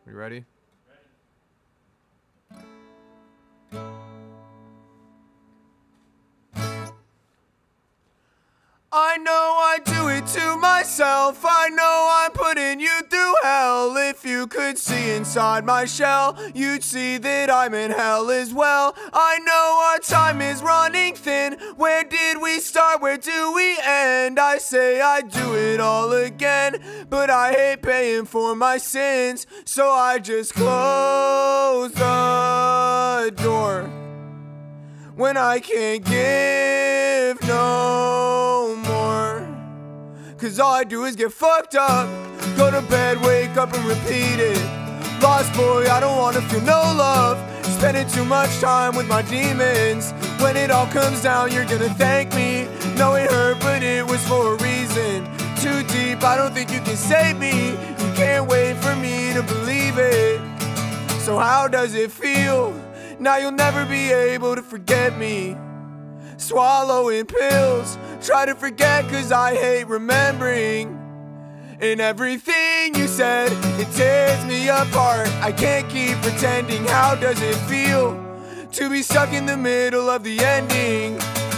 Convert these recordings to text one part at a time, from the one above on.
You ready? I know I do it to myself. I know I'm putting you through hell. If you could see inside my shell, you'd see that I'm in hell as well. I know our time is running thin. Where did we start? Where do we end? I say I'd do it all again, but I hate paying for my sins, so I just close the door when I can't give no more. Cause all I do is get fucked up, go to bed, wake up and repeat it. Lost boy, I don't wanna feel no love, spending too much time with my demons. When it all comes down, you're gonna thank me. No, it hurt, but it was for a reason. Too deep, I don't think you can save me. You can't wait for me to believe it. So how does it feel? Now you'll never be able to forget me. Swallowing pills, try to forget cause I hate remembering. And everything you said, it tears me apart. I can't keep pretending. How does it feel to be stuck in the middle of the ending?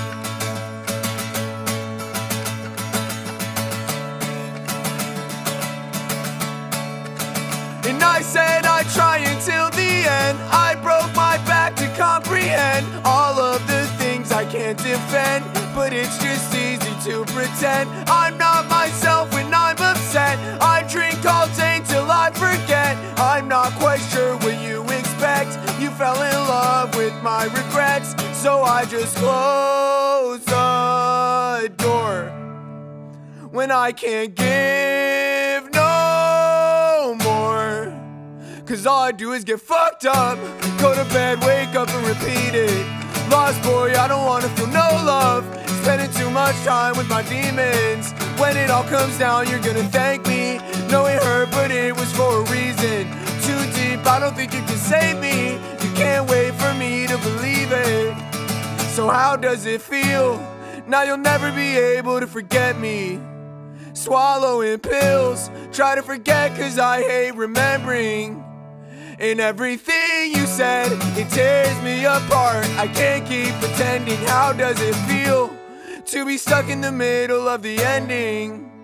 And I said I'd try until the end. I broke my back to comprehend all of the things I can't defend, but it's just easy to pretend I'm not myself when I'm upset. I drink all day till I forget. I'm not quite sure what you expect. You fell in love with my regrets, so I just close the door when I can't give no more. Cause all I do is get fucked up, go to bed, wake up and repeat it. Lost boy, I don't wanna feel no love, spending too much time with my demons. When it all comes down, you're gonna thank me. No, it hurt, but it was for a reason. Too deep, I don't think you can save me. You can't wait for me to believe it. So how does it feel? Now you'll never be able to forget me. Swallowing pills, try to forget cause I hate remembering. And everything you said, it tears me apart. I can't keep pretending. How does it feel to be stuck in the middle of the ending?